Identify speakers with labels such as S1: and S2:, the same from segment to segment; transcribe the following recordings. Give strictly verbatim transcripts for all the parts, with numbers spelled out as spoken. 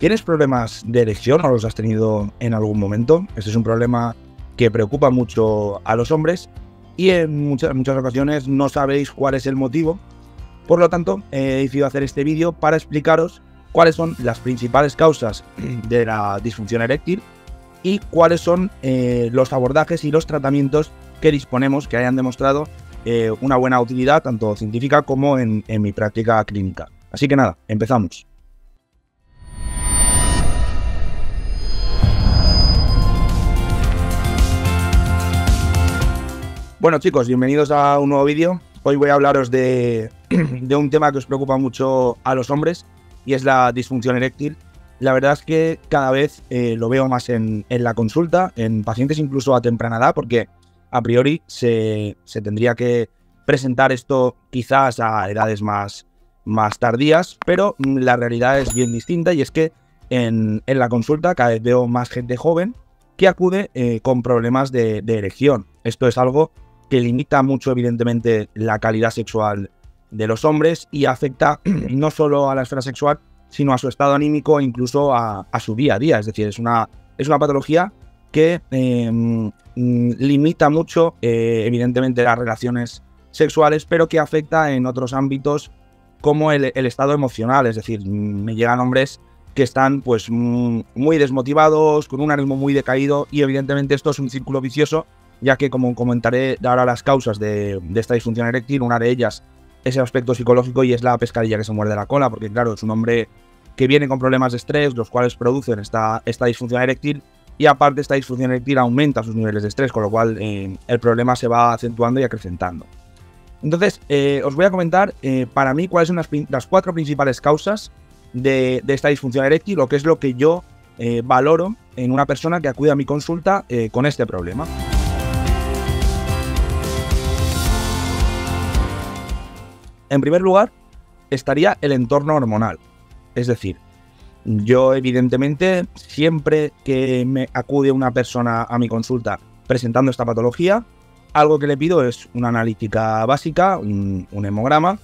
S1: ¿Tienes problemas de erección o los has tenido en algún momento? Este es un problema que preocupa mucho a los hombres y en muchas, muchas ocasiones no sabéis cuál es el motivo. Por lo tanto, he decidido hacer este vídeo para explicaros cuáles son las principales causas de la disfunción eréctil y cuáles son eh, los abordajes y los tratamientos que disponemos que hayan demostrado eh, una buena utilidad tanto científica como en, en mi práctica clínica. Así que nada, empezamos. Bueno chicos, bienvenidos a un nuevo vídeo. Hoy voy a hablaros de, de un tema que os preocupa mucho a los hombres y es la disfunción eréctil. La verdad es que cada vez eh, lo veo más en, en la consulta, en pacientes incluso a temprana edad, porque a priori se, se tendría que presentar esto quizás a edades más, más tardías, pero la realidad es bien distinta y es que en, en la consulta cada vez veo más gente joven que acude eh, con problemas de, de erección. Esto es algo que limita mucho evidentemente la calidad sexual de los hombres y afecta no solo a la esfera sexual, sino a su estado anímico e incluso a, a su día a día. Es decir, es una, es una patología que eh, limita mucho eh, evidentemente las relaciones sexuales, pero que afecta en otros ámbitos como el, el estado emocional. Es decir, me llegan hombres que están pues muy desmotivados, con un ánimo muy decaído y evidentemente esto es un círculo vicioso, ya que como comentaré ahora las causas de, de esta disfunción eréctil, una de ellas es el aspecto psicológico y es la pescadilla que se muerde la cola, porque claro, es un hombre que viene con problemas de estrés, los cuales producen esta, esta disfunción eréctil, y aparte esta disfunción eréctil aumenta sus niveles de estrés, con lo cual eh, el problema se va acentuando y acrecentando. Entonces, eh, os voy a comentar eh, para mí cuáles son las, las cuatro principales causas de, de esta disfunción eréctil, o qué es lo que yo eh, valoro en una persona que acude a mi consulta eh, con este problema. En primer lugar, estaría el entorno hormonal. Es decir, yo evidentemente siempre que me acude una persona a mi consulta presentando esta patología, algo que le pido es una analítica básica, un, un hemograma,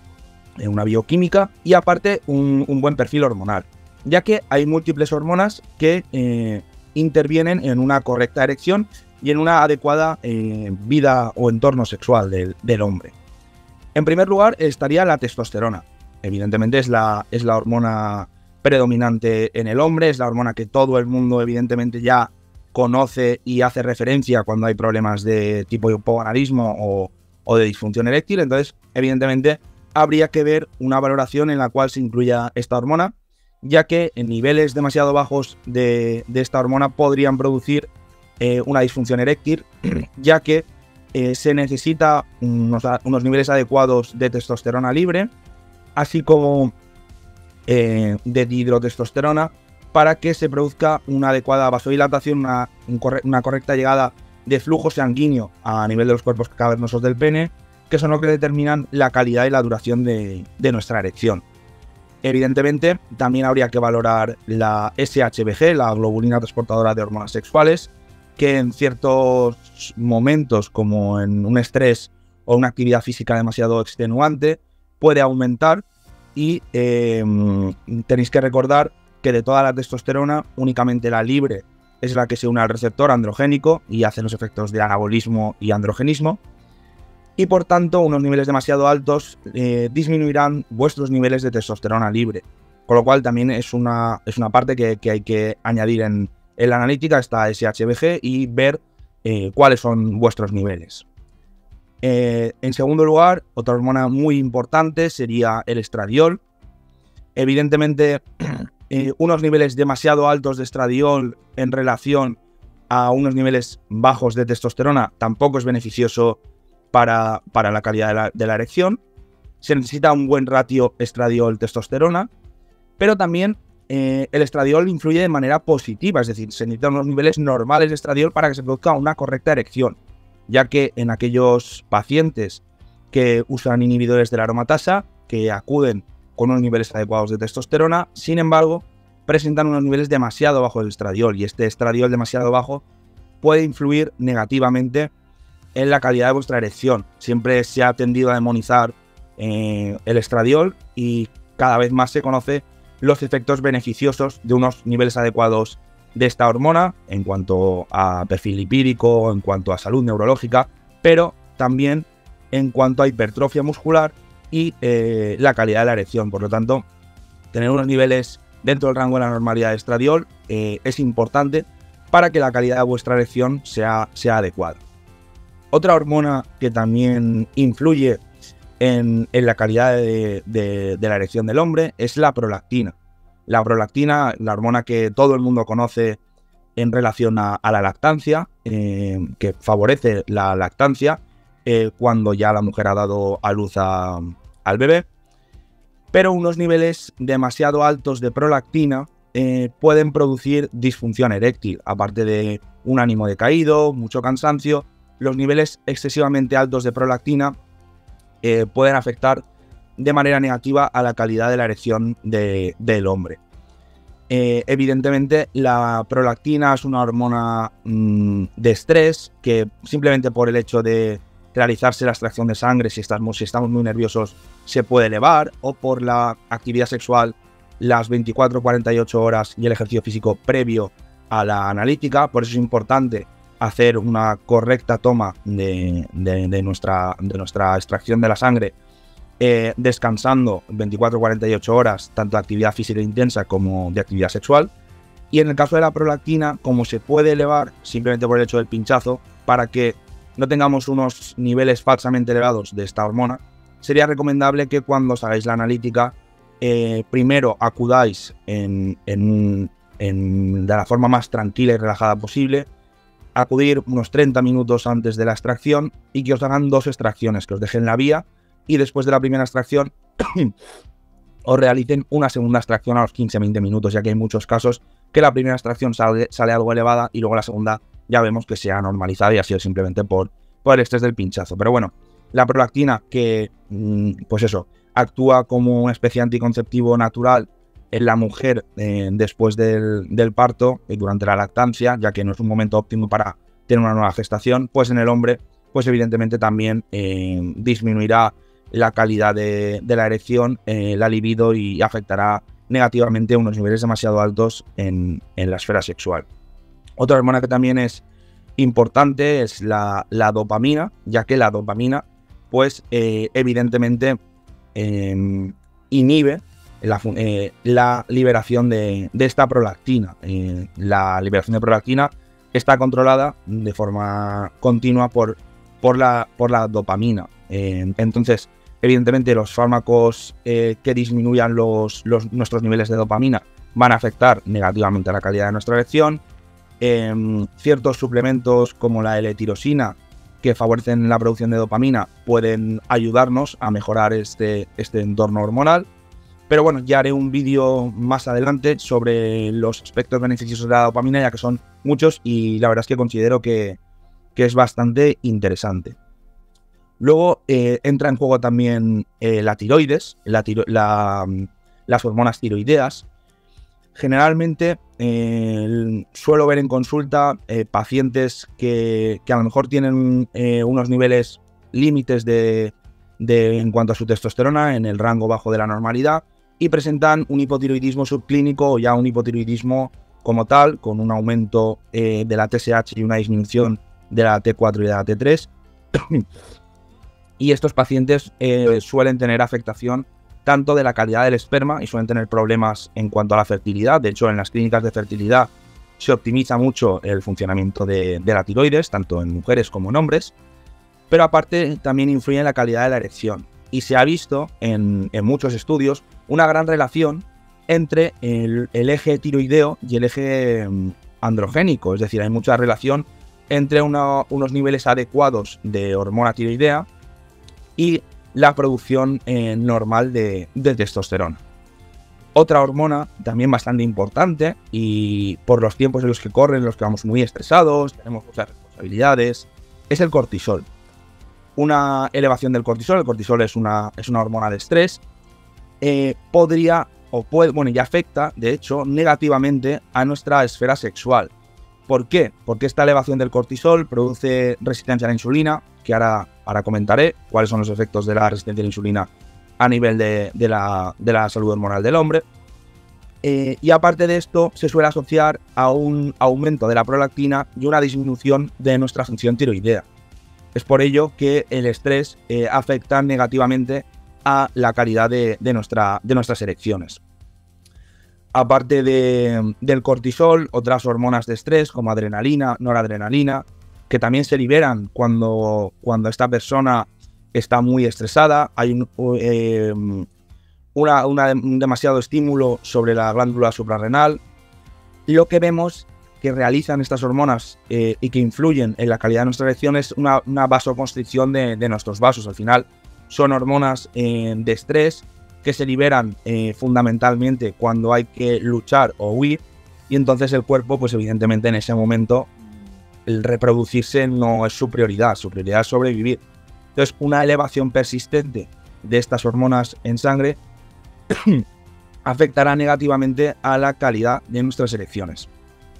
S1: una bioquímica y aparte un, un buen perfil hormonal, ya que hay múltiples hormonas que eh, intervienen en una correcta erección y en una adecuada eh, vida o entorno sexual del, del hombre. En primer lugar estaría la testosterona. Evidentemente es la, es la hormona predominante en el hombre, es la hormona que todo el mundo evidentemente ya conoce y hace referencia cuando hay problemas de tipo hipogonadismo o, o de disfunción eréctil. Entonces, evidentemente, habría que ver una valoración en la cual se incluya esta hormona, ya que en niveles demasiado bajos de, de esta hormona podrían producir eh, una disfunción eréctil, ya que Eh, se necesita unos, unos niveles adecuados de testosterona libre, así como eh, de dihidrotestosterona, para que se produzca una adecuada vasodilatación, una, un corre una correcta llegada de flujo sanguíneo a nivel de los cuerpos cavernosos del pene, que son los que determinan la calidad y la duración de, de nuestra erección. Evidentemente, también habría que valorar la S H B G, la globulina transportadora de hormonas sexuales, que en ciertos momentos, como en un estrés o una actividad física demasiado extenuante, puede aumentar y eh, tenéis que recordar que de toda la testosterona, únicamente la libre es la que se une al receptor androgénico y hace los efectos de anabolismo y androgenismo, y por tanto unos niveles demasiado altos eh, disminuirán vuestros niveles de testosterona libre, con lo cual también es una, es una parte que, que hay que añadir en En la analítica está S H B G y ver eh, cuáles son vuestros niveles. Eh, en segundo lugar, otra hormona muy importante sería el estradiol. Evidentemente, eh, unos niveles demasiado altos de estradiol en relación a unos niveles bajos de testosterona tampoco es beneficioso para, para la calidad de la, de la erección. Se necesita un buen ratio estradiol-testosterona, pero también Eh, el estradiol influye de manera positiva, es decir, se necesitan unos niveles normales de estradiol para que se produzca una correcta erección, ya que en aquellos pacientes que usan inhibidores de la aromatasa, que acuden con unos niveles adecuados de testosterona, sin embargo, presentan unos niveles demasiado bajos de estradiol, y este estradiol demasiado bajo puede influir negativamente en la calidad de vuestra erección. Siempre se ha tendido a demonizar eh, el estradiol y cada vez más se conoce los efectos beneficiosos de unos niveles adecuados de esta hormona en cuanto a perfil lipídico, en cuanto a salud neurológica, pero también en cuanto a hipertrofia muscular y eh, la calidad de la erección. Por lo tanto, tener unos niveles dentro del rango de la normalidad de estradiol eh, es importante para que la calidad de vuestra erección sea, sea adecuada. Otra hormona que también influye en, en la calidad de, de, de la erección del hombre es la prolactina. La prolactina, la hormona que todo el mundo conoce en relación a, a la lactancia, eh, que favorece la lactancia eh, cuando ya la mujer ha dado a luz a, al bebé. Pero unos niveles demasiado altos de prolactina eh, pueden producir disfunción eréctil, aparte de un ánimo decaído, mucho cansancio. Los niveles excesivamente altos de prolactina eh, pueden afectar de manera negativa a la calidad de la erección de, del hombre. Eh, evidentemente, la prolactina es una hormona mmm, de estrés que simplemente por el hecho de realizarse la extracción de sangre, si estamos, si estamos muy nerviosos, se puede elevar, o por la actividad sexual, las veinticuatro a cuarenta y ocho horas y el ejercicio físico previo a la analítica. Por eso es importante hacer una correcta toma de, de, de, nuestra, de nuestra extracción de la sangre, eh, descansando veinticuatro a cuarenta y ocho horas, tanto de actividad física intensa como de actividad sexual. Y en el caso de la prolactina, como se puede elevar simplemente por el hecho del pinchazo, para que no tengamos unos niveles falsamente elevados de esta hormona, sería recomendable que cuando os hagáis la analítica, eh, primero acudáis en, en, en, de la forma más tranquila y relajada posible, acudir unos treinta minutos antes de la extracción y que os hagan dos extracciones, que os dejen la vía y después de la primera extracción os realicen una segunda extracción a los quince a veinte minutos, ya que hay muchos casos que la primera extracción sale, sale algo elevada y luego la segunda ya vemos que se ha normalizado y ha sido simplemente por, por el estrés del pinchazo. Pero bueno, la prolactina, que pues eso, actúa como una especie de anticonceptivo natural en la mujer eh, después del, del parto y durante la lactancia, ya que no es un momento óptimo para tener una nueva gestación, pues en el hombre, pues evidentemente también eh, disminuirá la calidad de, de la erección, eh, la libido, y afectará negativamente a unos niveles demasiado altos en, en la esfera sexual. Otra hormona que también es importante es la, la dopamina, ya que la dopamina, pues eh, evidentemente eh, inhibe la, eh, la liberación de, de esta prolactina. Eh, la liberación de prolactina está controlada de forma continua por, por, la, por la dopamina. Eh, entonces, evidentemente, los fármacos eh, que disminuyan los, los, nuestros niveles de dopamina van a afectar negativamente a la calidad de nuestra erección. Eh, ciertos suplementos como la L-tirosina, que favorecen la producción de dopamina, pueden ayudarnos a mejorar este, este entorno hormonal. Pero bueno, ya haré un vídeo más adelante sobre los aspectos beneficiosos de la dopamina, ya que son muchos y la verdad es que considero que, que es bastante interesante. Luego eh, entra en juego también eh, la tiroides, la tiro la, las hormonas tiroideas. Generalmente eh, suelo ver en consulta eh, pacientes que, que a lo mejor tienen eh, unos niveles límites de, de, en cuanto a su testosterona en el rango bajo de la normalidad y presentan un hipotiroidismo subclínico o ya un hipotiroidismo como tal, con un aumento eh, de la T S H y una disminución de la T cuatro y de la T tres. Y estos pacientes eh, suelen tener afectación tanto de la calidad del esperma y suelen tener problemas en cuanto a la fertilidad. De hecho, en las clínicas de fertilidad se optimiza mucho el funcionamiento de, de la tiroides, tanto en mujeres como en hombres, pero aparte también influye en la calidad de la erección. Y se ha visto en, en muchos estudios una gran relación entre el, el eje tiroideo y el eje androgénico, es decir, hay mucha relación entre una, unos niveles adecuados de hormona tiroidea y la producción eh, normal de, de testosterona. Otra hormona también bastante importante, y por los tiempos en los que corren, en los que vamos muy estresados, tenemos muchas responsabilidades, es el cortisol. Una elevación del cortisol, el cortisol es una, es una hormona de estrés, eh, podría, o puede, bueno, y afecta, de hecho, negativamente a nuestra esfera sexual. ¿Por qué? Porque esta elevación del cortisol produce resistencia a la insulina, que ahora, ahora comentaré cuáles son los efectos de la resistencia a la insulina a nivel de, de, la, de la salud hormonal del hombre. Eh, y aparte de esto, se suele asociar a un aumento de la prolactina y una disminución de nuestra función tiroidea. Es por ello que el estrés eh, afecta negativamente a la calidad de, de, nuestra, de nuestras erecciones. Aparte de, del cortisol, otras hormonas de estrés como adrenalina, noradrenalina, que también se liberan cuando, cuando esta persona está muy estresada. Hay un, eh, una, una, un demasiado estímulo sobre la glándula suprarrenal. Lo que vemos que realizan estas hormonas eh, y que influyen en la calidad de nuestra erección es una, una vasoconstricción de, de nuestros vasos. Al final son hormonas eh, de estrés que se liberan eh, fundamentalmente cuando hay que luchar o huir, y entonces el cuerpo, pues evidentemente en ese momento, el reproducirse no es su prioridad, su prioridad es sobrevivir. Entonces, una elevación persistente de estas hormonas en sangre afectará negativamente a la calidad de nuestras erecciones.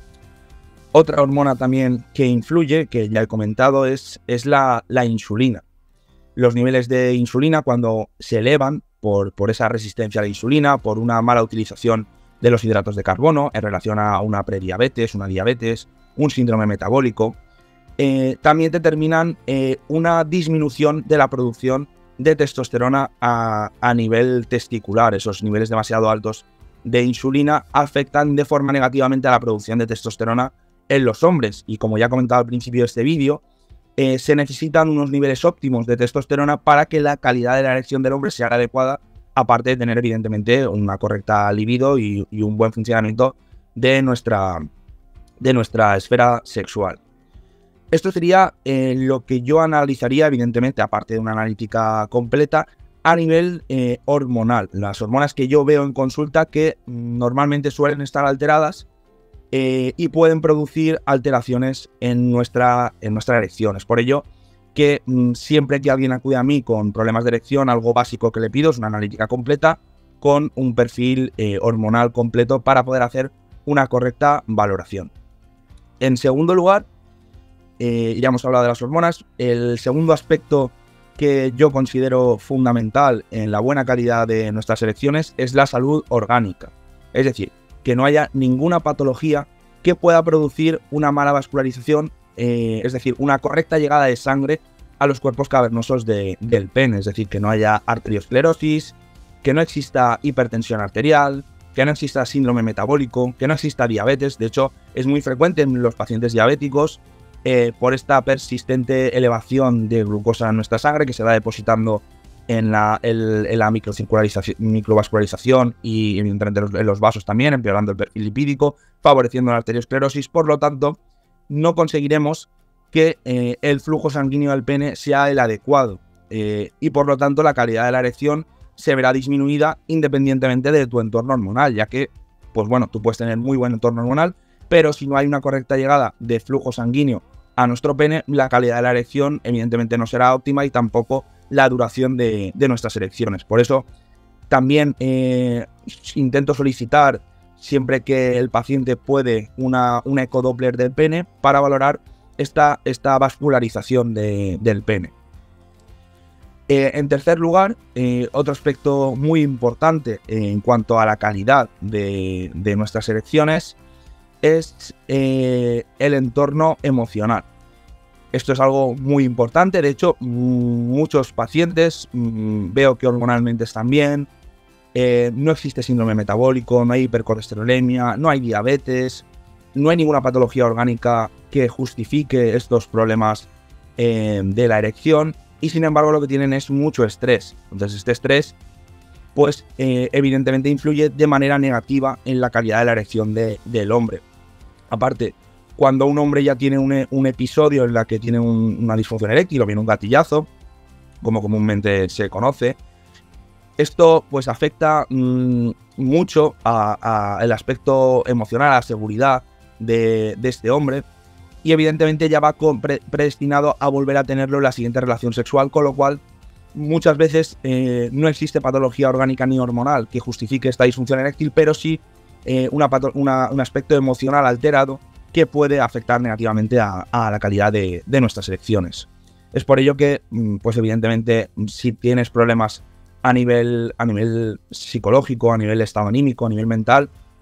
S1: Otra hormona también que influye, que ya he comentado, es, es la, la insulina. Los niveles de insulina, cuando se elevan por, por esa resistencia a la insulina, por una mala utilización de los hidratos de carbono en relación a una prediabetes, una diabetes, un síndrome metabólico, eh, también determinan eh, una disminución de la producción de testosterona a, a nivel testicular. Esos niveles demasiado altos de insulina afectan de forma negativamente a la producción de testosterona en los hombres, y como ya he comentado al principio de este vídeo, eh, se necesitan unos niveles óptimos de testosterona para que la calidad de la erección del hombre sea adecuada, aparte de tener evidentemente una correcta libido y, y un buen funcionamiento de nuestra, de nuestra esfera sexual. Esto sería eh, lo que yo analizaría, evidentemente, aparte de una analítica completa, a nivel eh, hormonal. Las hormonas que yo veo en consulta que mm, normalmente suelen estar alteradas eh, y pueden producir alteraciones en nuestra, en nuestra erección. Es por ello que mmm, siempre que alguien acude a mí con problemas de erección, algo básico que le pido es una analítica completa con un perfil eh, hormonal completo para poder hacer una correcta valoración. En segundo lugar, Eh, ya hemos hablado de las hormonas. El segundo aspecto que yo considero fundamental en la buena calidad de nuestras erecciones es la salud orgánica. Es decir, que no haya ninguna patología que pueda producir una mala vascularización, eh, es decir, una correcta llegada de sangre a los cuerpos cavernosos de, del pene. Es decir, que no haya arteriosclerosis, que no exista hipertensión arterial, que no exista síndrome metabólico, que no exista diabetes. De hecho, es muy frecuente en los pacientes diabéticos Eh, por esta persistente elevación de glucosa en nuestra sangre que se va depositando en la, el, en la microvascularización y evidentemente en los vasos también, empeorando el perfil lipídico, favoreciendo la arteriosclerosis. Por lo tanto, no conseguiremos que eh, el flujo sanguíneo al pene sea el adecuado eh, y por lo tanto la calidad de la erección se verá disminuida independientemente de tu entorno hormonal, ya que, pues bueno, tú puedes tener muy buen entorno hormonal, pero si no hay una correcta llegada de flujo sanguíneo a nuestro pene, la calidad de la erección evidentemente no será óptima y tampoco la duración de, de nuestras erecciones. Por eso también eh, intento solicitar, siempre que el paciente puede, una, una ecodoppler del pene para valorar esta, esta vascularización de, del pene. Eh, en tercer lugar, eh, otro aspecto muy importante eh, en cuanto a la calidad de, de nuestras erecciones es eh, el entorno emocional. Esto es algo muy importante. De hecho, muchos pacientes mmm, veo que hormonalmente están bien, eh, no existe síndrome metabólico, no hay hipercolesterolemia, no hay diabetes, no hay ninguna patología orgánica que justifique estos problemas eh, de la erección, y sin embargo lo que tienen es mucho estrés. Entonces este estrés pues eh, evidentemente influye de manera negativa en la calidad de la erección de, del hombre. Aparte, cuando un hombre ya tiene un, un episodio en la que tiene un, una disfunción eréctil o bien un gatillazo, como comúnmente se conoce, esto pues afecta mmm, mucho al aspecto emocional, a la seguridad de, de este hombre, y evidentemente ya va con, pre, predestinado a volver a tenerlo en la siguiente relación sexual, con lo cual muchas veces eh, no existe patología orgánica ni hormonal que justifique esta disfunción eréctil, pero sí eh, una, una, un aspecto emocional alterado que puede afectar negativamente a, a la calidad de, de nuestras erecciones. Es por ello que, pues evidentemente, si tienes problemas a nivel, a nivel psicológico, a nivel estado anímico, a nivel mental,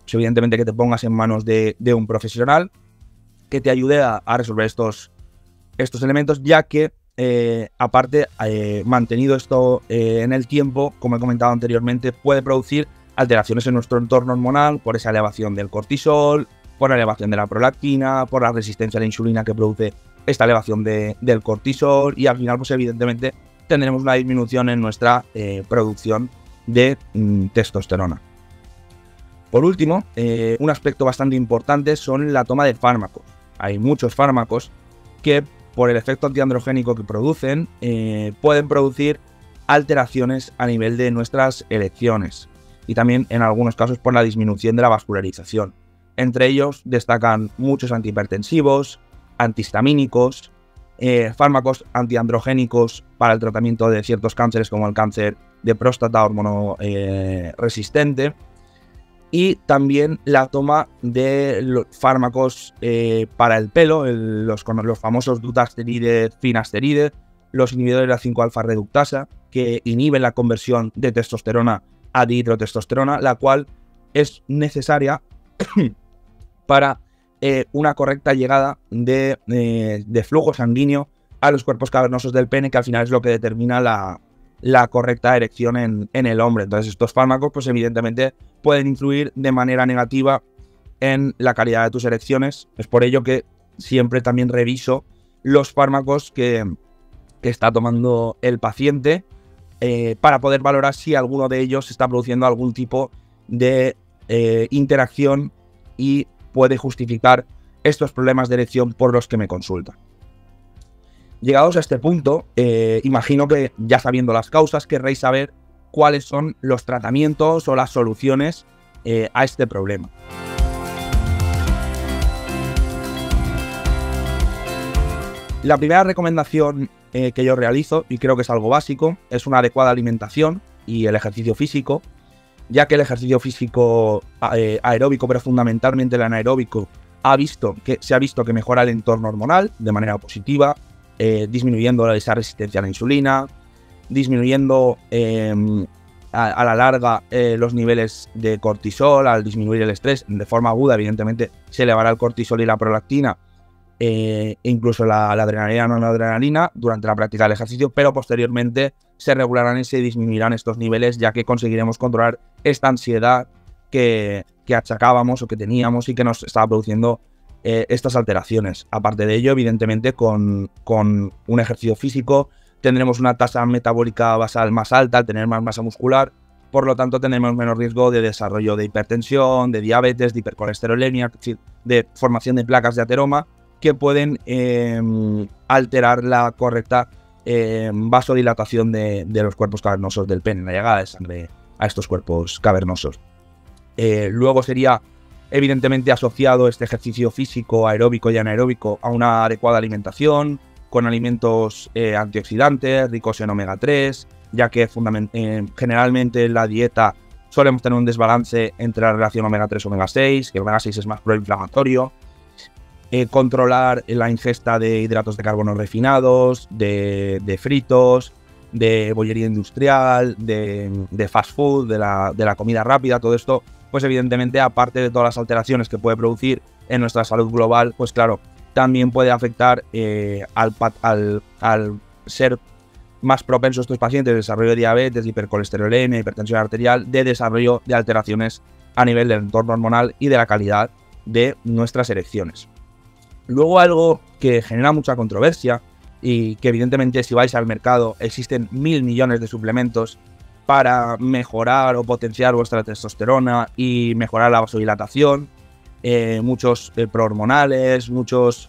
S1: pues evidentemente que te pongas en manos de, de un profesional que te ayude a, a resolver estos, estos elementos, ya que eh, aparte, eh, mantenido esto eh, en el tiempo, como he comentado anteriormente, puede producir alteraciones en nuestro entorno hormonal por esa elevación del cortisol, por la elevación de la prolactina, por la resistencia a la insulina que produce esta elevación de, del cortisol, y al final pues evidentemente tendremos una disminución en nuestra eh, producción de mm, testosterona. Por último, eh, un aspecto bastante importante son la toma de fármacos. Hay muchos fármacos que por el efecto antiandrogénico que producen eh, pueden producir alteraciones a nivel de nuestras erecciones, y también en algunos casos por la disminución de la vascularización. Entre ellos destacan muchos antihipertensivos, antihistamínicos, eh, fármacos antiandrogénicos para el tratamiento de ciertos cánceres como el cáncer de próstata hormono eh, resistente, y también la toma de los fármacos eh, para el pelo, el, los, los famosos dutasteride, finasteride, los inhibidores de la cinco alfa reductasa, que inhiben la conversión de testosterona a dihidrotestosterona, la cual es necesaria para eh, una correcta llegada de, eh, de flujo sanguíneo a los cuerpos cavernosos del pene, que al final es lo que determina la, la correcta erección en, en el hombre. Entonces estos fármacos pues evidentemente pueden influir de manera negativa en la calidad de tus erecciones. Es por ello que siempre también reviso los fármacos que, que está tomando el paciente eh, para poder valorar si alguno de ellos está produciendo algún tipo de eh, interacción y puede justificar estos problemas de erección por los que me consulta. Llegados a este punto, eh, imagino que ya sabiendo las causas querréis saber cuáles son los tratamientos o las soluciones eh, a este problema. La primera recomendación eh, que yo realizo, y creo que es algo básico, es una adecuada alimentación y el ejercicio físico, ya que el ejercicio físico eh, aeróbico, pero fundamentalmente el anaeróbico, ha visto que, se ha visto que mejora el entorno hormonal de manera positiva, eh, disminuyendo esa resistencia a la insulina, disminuyendo eh, a, a la larga eh, los niveles de cortisol. Al disminuir el estrés de forma aguda, evidentemente se elevará el cortisol y la prolactina, eh, e incluso la, la adrenalina, no la adrenalina durante la práctica del ejercicio, pero posteriormente se regularán y se disminuirán estos niveles, ya que conseguiremos controlar esta ansiedad que, que achacábamos o que teníamos y que nos estaba produciendo eh, estas alteraciones. Aparte de ello, evidentemente, con, con un ejercicio físico tendremos una tasa metabólica basal más alta al tener más masa muscular, por lo tanto tenemos menos riesgo de desarrollo de hipertensión, de diabetes, de hipercolesterolemia, es decir, de formación de placas de ateroma que pueden eh, alterar la correcta eh, vasodilatación de, de los cuerpos cavernosos del pene, la llegada de sangre a estos cuerpos cavernosos. Eh, luego sería evidentemente asociado este ejercicio físico aeróbico y anaeróbico a una adecuada alimentación, con alimentos eh, antioxidantes, ricos en omega tres, ya que eh, generalmente en la dieta solemos tener un desbalance entre la relación omega tres omega seis, que el omega seis es más proinflamatorio. Eh, controlar la ingesta de hidratos de carbono refinados, de, de fritos, de bollería industrial, de, de fast food, de la, de la comida rápida. Todo esto, pues evidentemente, aparte de todas las alteraciones que puede producir en nuestra salud global, pues claro, también puede afectar eh, al, al, al ser más propensos estos pacientes de desarrollo de diabetes, de hipercolesterolemia, hipertensión arterial, de desarrollo de alteraciones a nivel del entorno hormonal y de la calidad de nuestras erecciones. Luego, algo que genera mucha controversia y que evidentemente si vais al mercado existen mil millones de suplementos para mejorar o potenciar vuestra testosterona y mejorar la vasodilatación, eh, muchos eh, prohormonales, muchos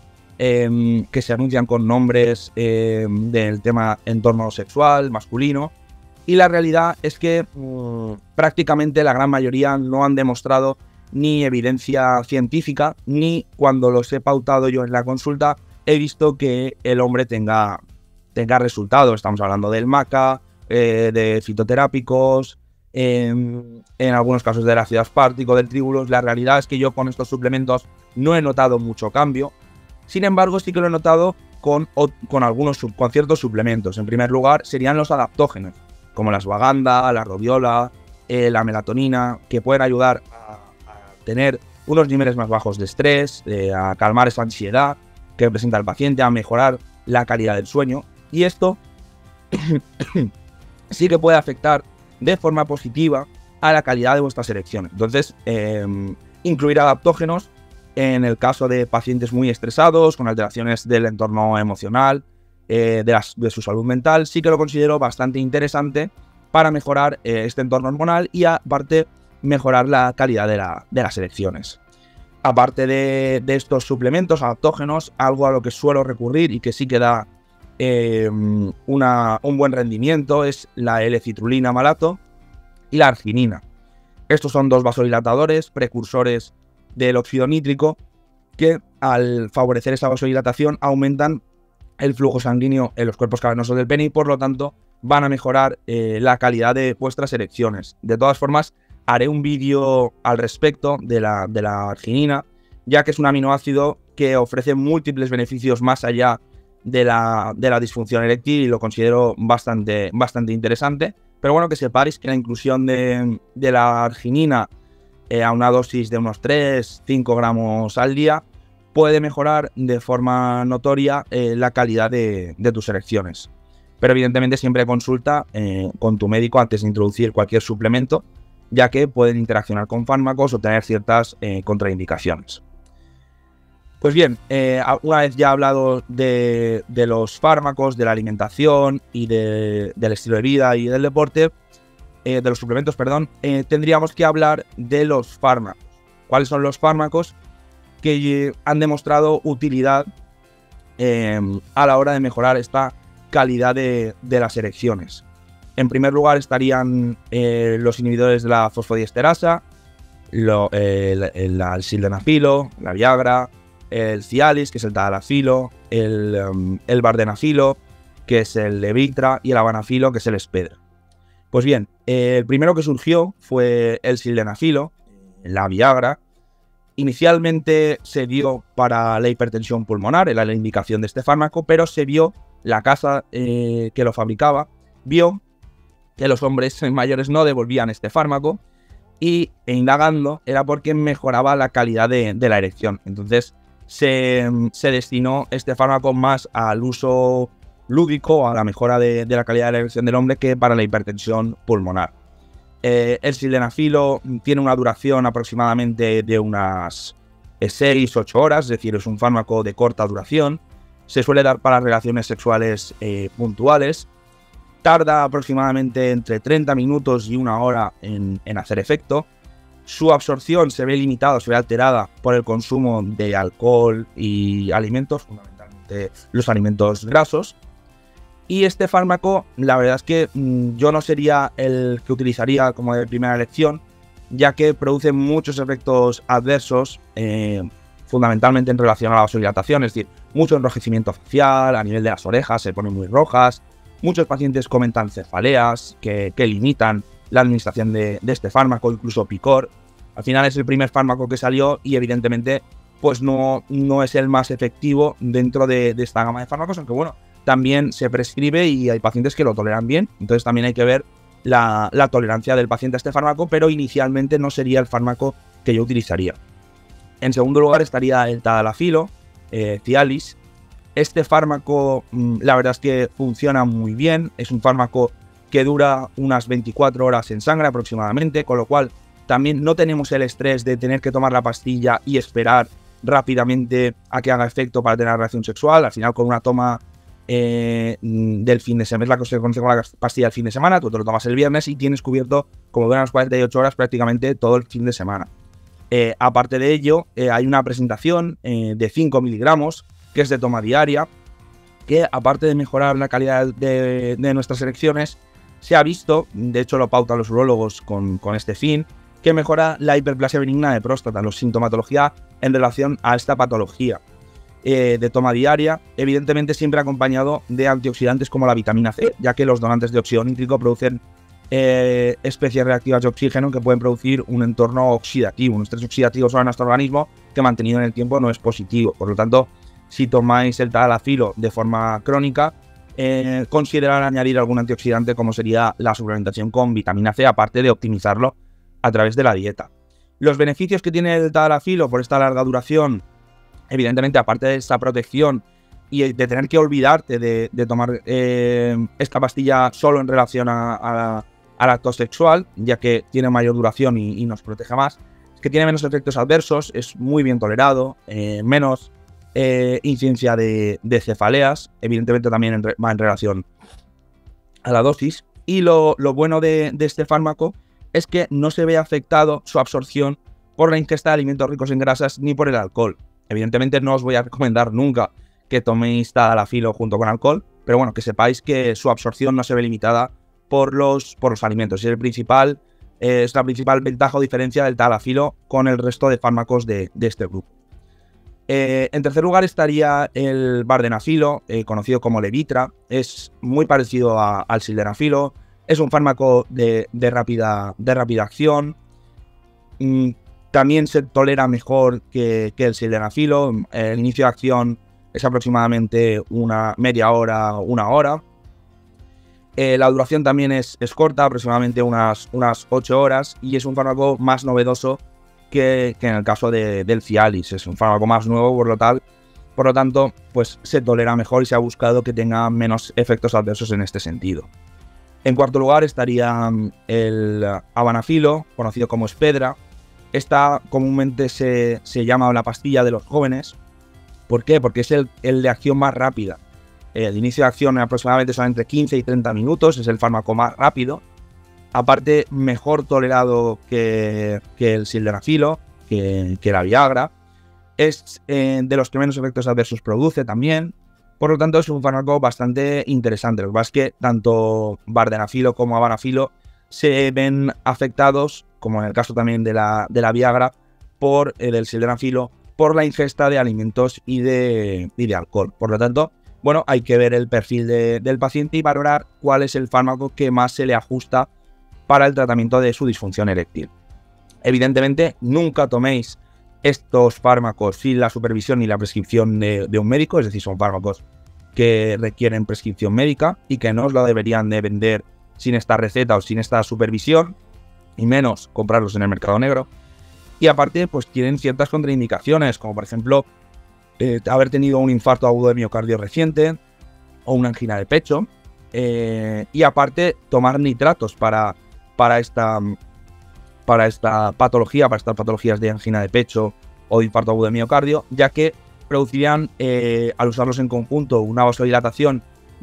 S1: eh, que se anuncian con nombres eh, del tema entorno sexual, masculino, y la realidad es que mmm, prácticamente la gran mayoría no han demostrado ni evidencia científica, ni cuando los he pautado yo en la consulta he visto que el hombre tenga, tenga resultados. Estamos hablando del maca, eh, de fitoterápicos, eh, en algunos casos del ácido aspartico, del tribulus. La realidad es que yo con estos suplementos no he notado mucho cambio. Sin embargo, sí que lo he notado con, con, algunos, con ciertos suplementos. En primer lugar, serían los adaptógenos, como la ashwagandha, la rodiola, eh, la melatonina, que pueden ayudar a tener unos niveles más bajos de estrés, eh, a calmar esa ansiedad que presenta el paciente, a mejorar la calidad del sueño. Y esto sí que puede afectar de forma positiva a la calidad de vuestras erecciones. Entonces, eh, incluir adaptógenos en el caso de pacientes muy estresados, con alteraciones del entorno emocional, eh, de, las, de su salud mental, sí que lo considero bastante interesante para mejorar eh, este entorno hormonal y aparte mejorar la calidad de, la, de las erecciones. Aparte de, de estos suplementos adaptógenos, algo a lo que suelo recurrir y que sí que da eh, una, un buen rendimiento es la L-citrulina malato y la arginina. Estos son dos vasodilatadores, precursores del óxido nítrico, que al favorecer esa vasodilatación aumentan el flujo sanguíneo en los cuerpos cavernosos del pene y por lo tanto van a mejorar eh, la calidad de vuestras erecciones. De todas formas, haré un vídeo al respecto de la, de la arginina, ya que es un aminoácido que ofrece múltiples beneficios más allá de la, de la disfunción eréctil y lo considero bastante, bastante interesante. Pero bueno, que sepáis que la inclusión de, de la arginina eh, a una dosis de unos tres a cinco gramos al día puede mejorar de forma notoria eh, la calidad de, de tus erecciones. Pero evidentemente siempre consulta eh, con tu médico antes de introducir cualquier suplemento, ya que pueden interaccionar con fármacos o tener ciertas eh, contraindicaciones. Pues bien, eh, una vez ya hablado de, de los fármacos, de la alimentación y de, del estilo de vida y del deporte, eh, de los suplementos, perdón, eh, tendríamos que hablar de los fármacos. ¿Cuáles son los fármacos que eh, han demostrado utilidad eh, a la hora de mejorar esta calidad de, de las erecciones? En primer lugar estarían eh, los inhibidores de la fosfodiesterasa, lo, eh, el, el, el sildenafilo, la Viagra, el Cialis, que es el tadalafilo, el, um, el vardenafilo, que es el Levitra, y el habanafilo, que es el Espedra. Pues bien, eh, el primero que surgió fue el sildenafilo, la Viagra. Inicialmente se dio para la hipertensión pulmonar, era la indicación de este fármaco, pero se vio, la casa eh, que lo fabricaba, vio que los hombres mayores no devolvían este fármaco y e indagando era porque mejoraba la calidad de, de la erección. Entonces se, se destinó este fármaco más al uso lúdico, a la mejora de, de la calidad de la erección del hombre que para la hipertensión pulmonar. Eh, el sildenafilo tiene una duración aproximadamente de unas seis a ocho horas, es decir, es un fármaco de corta duración. Se suele dar para relaciones sexuales eh, puntuales. Tarda aproximadamente entre treinta minutos y una hora en, en hacer efecto. Su absorción se ve limitada, se ve alterada por el consumo de alcohol y alimentos, fundamentalmente los alimentos grasos. Y este fármaco, la verdad es que mmm, yo no sería el que utilizaría como de primera elección, ya que produce muchos efectos adversos, eh, fundamentalmente en relación a la vasodilatación, es decir, mucho enrojecimiento facial, a nivel de las orejas se ponen muy rojas. Muchos pacientes comentan cefaleas que, que limitan la administración de, de este fármaco, incluso picor. Al final es el primer fármaco que salió y evidentemente pues no, no es el más efectivo dentro de, de esta gama de fármacos, aunque bueno, también se prescribe y hay pacientes que lo toleran bien. Entonces también hay que ver la, la tolerancia del paciente a este fármaco, pero inicialmente no sería el fármaco que yo utilizaría. En segundo lugar estaría el tadalafilo, eh, Cialis. Este fármaco, la verdad es que funciona muy bien, es un fármaco que dura unas veinticuatro horas en sangre aproximadamente, con lo cual también no tenemos el estrés de tener que tomar la pastilla y esperar rápidamente a que haga efecto para tener relación sexual. Al final, con una toma eh, del fin de semana, es la que se conoce como la pastilla del fin de semana, tú te lo tomas el viernes y tienes cubierto, como duran las cuarenta y ocho horas, prácticamente todo el fin de semana. Eh, aparte de ello, eh, hay una presentación eh, de cinco miligramos, que es de toma diaria, que aparte de mejorar la calidad de, de nuestras erecciones, se ha visto, de hecho lo pautan los urólogos con, con este fin, que mejora la hiperplasia benigna de próstata, la sintomatología en relación a esta patología. Eh, de toma diaria, evidentemente siempre acompañado de antioxidantes como la vitamina C, ya que los donantes de óxido nítrico producen eh, especies reactivas de oxígeno que pueden producir un entorno oxidativo, un estrés oxidativo sobre nuestro organismo que mantenido en el tiempo no es positivo. Por lo tanto, si tomáis el tadalafilo de forma crónica, eh, considerar añadir algún antioxidante como sería la suplementación con vitamina C, aparte de optimizarlo a través de la dieta. Los beneficios que tiene el tadalafilo por esta larga duración, evidentemente, aparte de esta protección y de tener que olvidarte de, de tomar eh, esta pastilla solo en relación a, a, al acto sexual, ya que tiene mayor duración y, y nos protege más, es que tiene menos efectos adversos, es muy bien tolerado, eh, menos eh, incidencia de, de cefaleas, evidentemente también en, va en relación a la dosis. Y lo, lo bueno de, de este fármaco es que no se ve afectado su absorción por la ingesta de alimentos ricos en grasas ni por el alcohol. Evidentemente no os voy a recomendar nunca que toméis tadalafilo junto con alcohol, pero bueno, que sepáis que su absorción no se ve limitada por los, por los alimentos. Es, el principal, eh, es la principal ventaja o diferencia del tadalafilo con el resto de fármacos de, de este grupo. Eh, en tercer lugar estaría el vardenafilo, eh, conocido como Levitra. Es muy parecido a, al sildenafilo. Es un fármaco de, de, rápida, de rápida acción. Mm, también se tolera mejor que, que el sildenafilo. El inicio de acción es aproximadamente una media hora, una hora. Eh, la duración también es, es corta, aproximadamente unas, unas ocho horas. Y es un fármaco más novedoso que, que en el caso de, del Cialis. Es un fármaco más nuevo, por lo, tal, por lo tanto, pues se tolera mejor y se ha buscado que tenga menos efectos adversos en este sentido. En cuarto lugar estaría el habanafilo, conocido como Spedra. Esta comúnmente se, se llama la pastilla de los jóvenes. ¿Por qué? Porque es el, el de acción más rápida. El inicio de acción aproximadamente son entre quince y treinta minutos, es el fármaco más rápido. Aparte, mejor tolerado que, que el sildenafilo, que, que la Viagra. Es eh, de los que menos efectos adversos produce también. Por lo tanto, es un fármaco bastante interesante. Lo que pasa es que tanto vardenafilo como habanafilo se ven afectados, como en el caso también de la, de la Viagra, por el del sildenafilo, por la ingesta de alimentos y de, y de alcohol. Por lo tanto, bueno, hay que ver el perfil de, del paciente y valorar cuál es el fármaco que más se le ajusta para el tratamiento de su disfunción eréctil. Evidentemente, nunca toméis estos fármacos sin la supervisión y la prescripción de, de un médico, es decir, son fármacos que requieren prescripción médica y que no os lo deberían de vender sin esta receta o sin esta supervisión, y menos comprarlos en el mercado negro. Y aparte, pues tienen ciertas contraindicaciones, como por ejemplo, eh, haber tenido un infarto agudo de miocardio reciente o una angina de pecho, eh, y aparte tomar nitratos para, para esta... para esta patología, para estas patologías de angina de pecho o de infarto agudo de miocardio, ya que producirían, eh, al usarlos en conjunto, una vasodilatación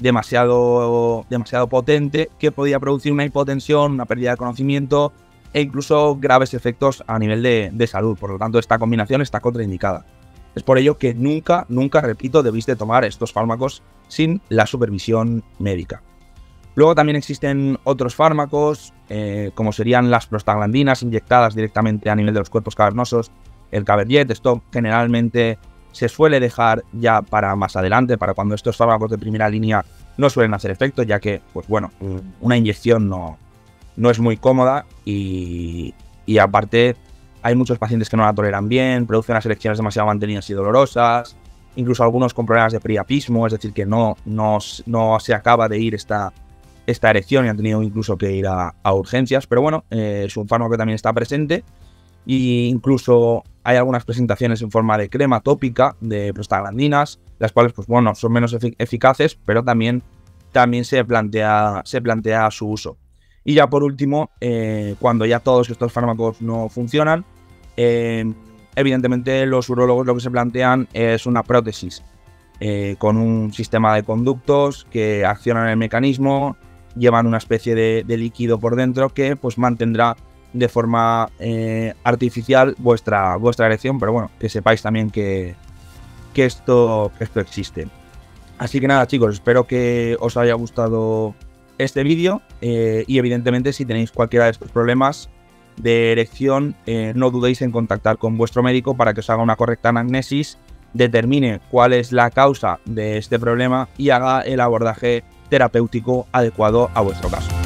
S1: demasiado, demasiado potente que podía producir una hipotensión, una pérdida de conocimiento e incluso graves efectos a nivel de, de salud. Por lo tanto, esta combinación está contraindicada. Es por ello que nunca, nunca, repito, debéis de tomar estos fármacos sin la supervisión médica. Luego también existen otros fármacos, eh, como serían las prostaglandinas inyectadas directamente a nivel de los cuerpos cavernosos, el Caberjet. Esto generalmente se suele dejar ya para más adelante, para cuando estos fármacos de primera línea no suelen hacer efecto, ya que, pues bueno, una inyección no, no es muy cómoda y, y aparte hay muchos pacientes que no la toleran bien, producen las erecciones demasiado mantenidas y dolorosas, incluso algunos con problemas de priapismo, es decir, que no, no, no se acaba de ir esta... esta erección y han tenido incluso que ir a, a urgencias, pero bueno, eh, es un fármaco que también está presente e incluso hay algunas presentaciones en forma de crema tópica de prostaglandinas, las cuales pues bueno, son menos efic eficaces, pero también, también se, plantea, se plantea su uso. Y ya por último, eh, cuando ya todos estos fármacos no funcionan, eh, evidentemente los urólogos lo que se plantean es una prótesis eh, con un sistema de conductos que accionan el mecanismo, llevan una especie de, de líquido por dentro que pues mantendrá de forma eh, artificial vuestra, vuestra erección, pero bueno, que sepáis también que, que, esto, que esto existe. Así que nada, chicos, espero que os haya gustado este vídeo eh, y evidentemente si tenéis cualquiera de estos problemas de erección, eh, no dudéis en contactar con vuestro médico para que os haga una correcta anamnesis, determine cuál es la causa de este problema y haga el abordaje terapéutico adecuado a vuestro caso.